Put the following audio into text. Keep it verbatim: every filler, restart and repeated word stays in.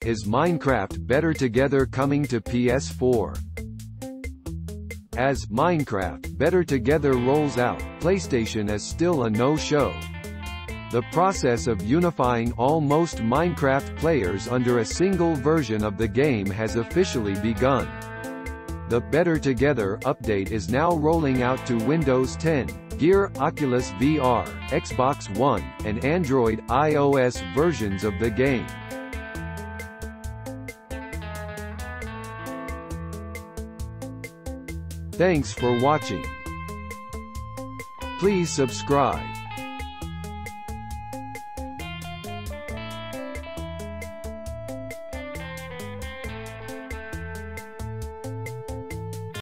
Is Minecraft Better Together coming to P S four? As Minecraft Better Together rolls out, PlayStation is still a no-show. The process of unifying all most Minecraft players under a single version of the game has officially begun. The Better Together update is now rolling out to Windows ten, Gear, Oculus V R, Xbox One, and Android iOS versions of the game. Thanks for watching. Please subscribe.